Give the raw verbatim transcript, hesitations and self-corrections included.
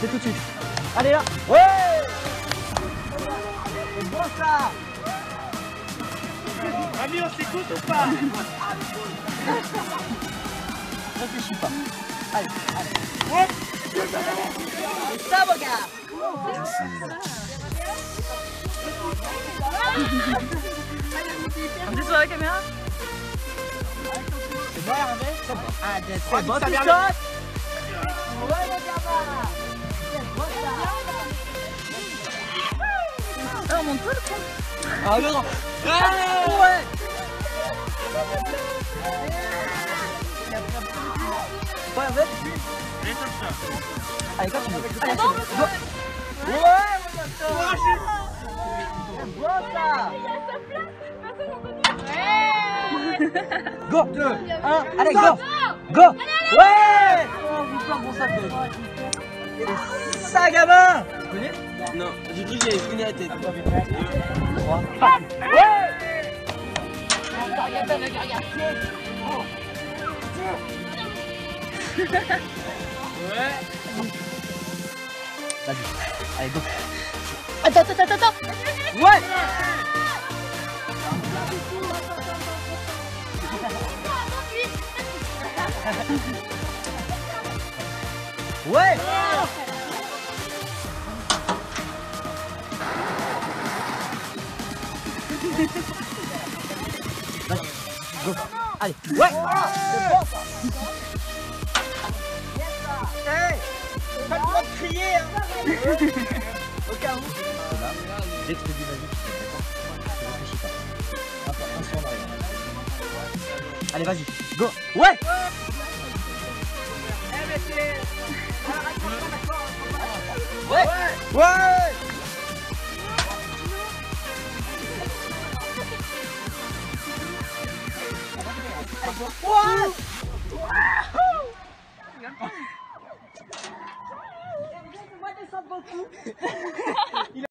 c'est tout de suite. Allez là. Ouais. C'est bon ça. Ami, on s'écoute ou pas? Réfléchis pas. Allez, allez. Ouais. C'est ça, mon gars. On est sur la caméra. C'est bon, Hervé? C'est bon. Ah, c'est bon, ça tu vient sautes. Ouais, mon gamin. C'est bon ça. Ah, on monte pas le fond. Ah non. Ah ouais. Ouais, Hervé. Allez, comme ça. Allez, quand tu veux. Allez, Allez, bon, c'est bon. Ouais, mon gars. C'est bon ça. Go deux, un, allez, go. Go. Ouais. Oh, putain, bon ça fait. C'est ça, gamin. Tu connais? Non, j'ai cru que j'avais fini la tête. trois. Ouais. Ouais. Vas-y. Allez, go. Attends, attends, attends, attends. Ouais. Ouais. Vas-y, go. Allez, ouais. C'est bon ça. Hey, pas le droit de crier, hein. Au cas où. Là, dès que je te dis vas-y, tu te réfléchis pas. Un pas, un sur l'arrière. Allez, vas-y, go. Ouais. Ouais. Ouais. What? Moi, descends beaucoup.